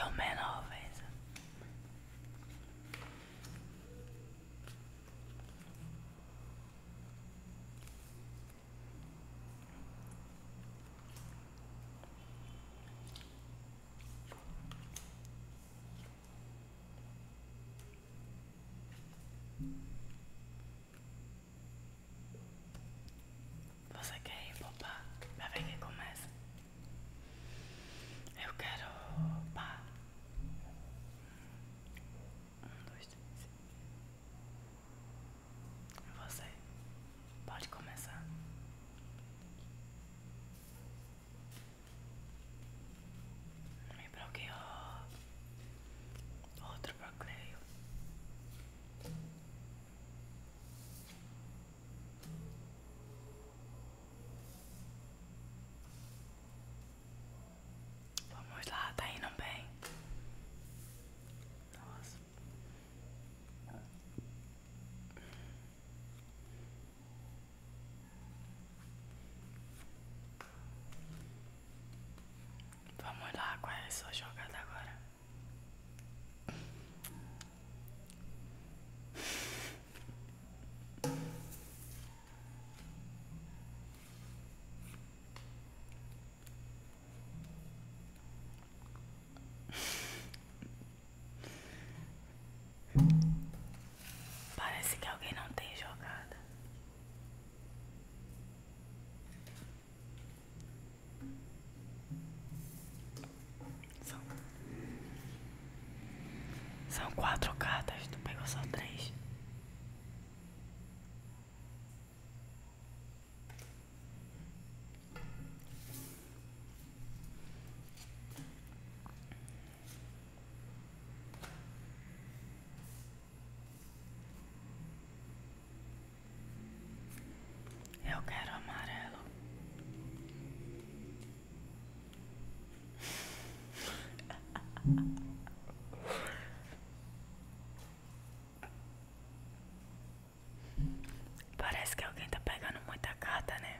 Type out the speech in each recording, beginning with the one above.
o menor, vez. Você quer ir, papá? Vai ver quem começa. Eu quero, pá. Um, dois, três. Você pode começar. Me bloqueou. Outro bloqueio. Vamos lá, tá indo bem. Nossa. Vamos lá, qual é a sua jogada agora? Parece que alguém não tem jogada. São, são 4 cartas, tu pegou só 3. Eu quero amarelo. Parece que alguém tá pegando muita carta, né?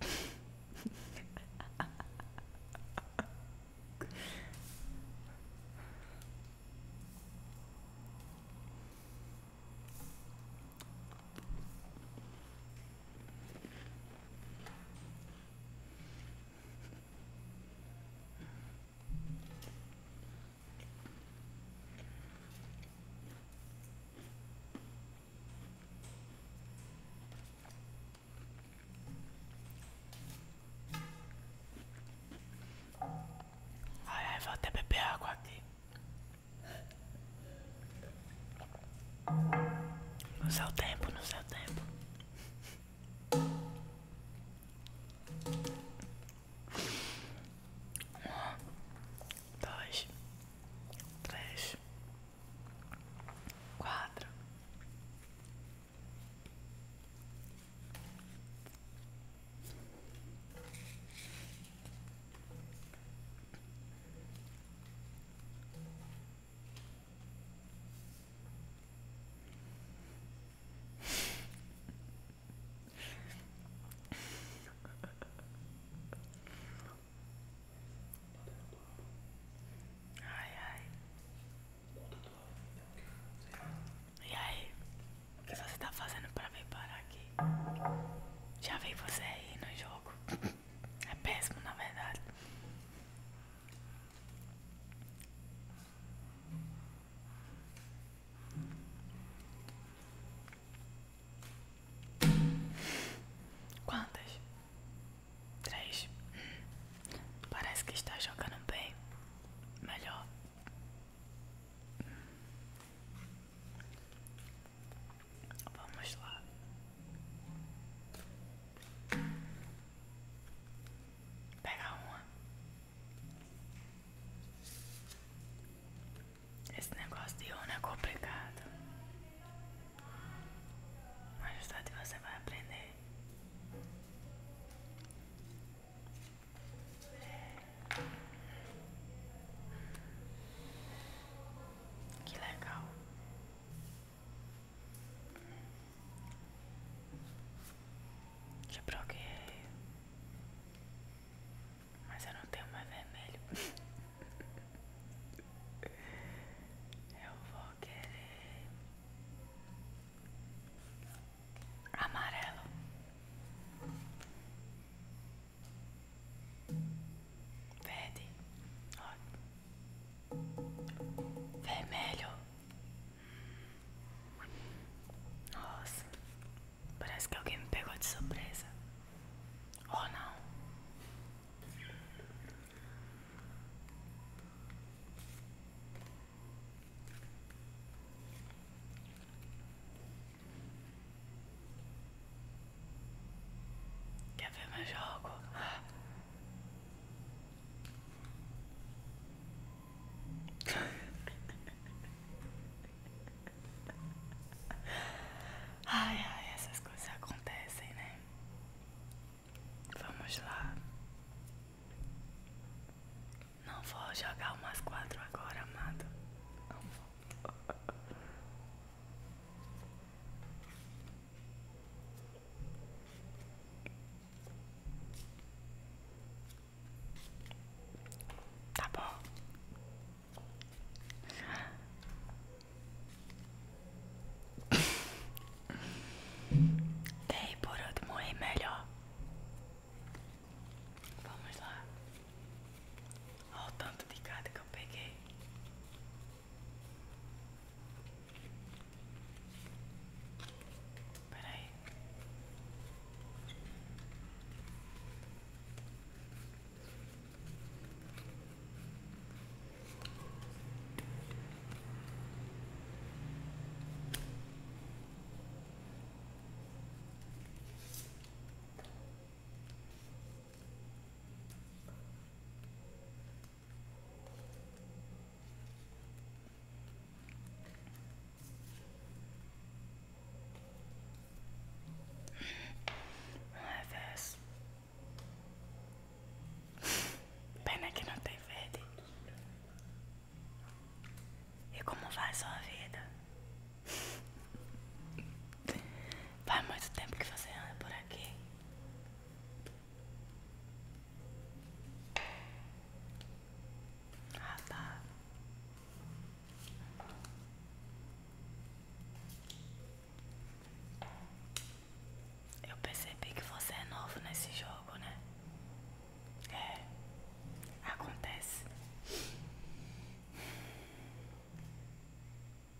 Ai, ai, vou até beber água aqui. No seu tempo, no seu tempo. Um, dois, três, 4. Ai, ai. E aí? O que você tá fazendo pra vir parar aqui? Já vi você aí no jogo. É péssimo, na verdade. Quantas? 3. Parece que está jogando bem. Melhor. Vamos lá. Parece que alguém me pegou de surpresa. Ou não? Quer ver meu jogo? Ai, ai, essas coisas acontecem, né? Vamos lá. Não vou jogar umas 4 agora, amado. Não vou. Tá bom. Tem por último e melhor. Vamos lá. Olha o tanto de carta que eu peguei. Peraí. Um reverso. Pena que não tem verde. E como vai a sua vida? Faz muito tempo que você anda por aqui. Ah, tá. Eu percebi que você é novo nesse jogo, né? É, acontece.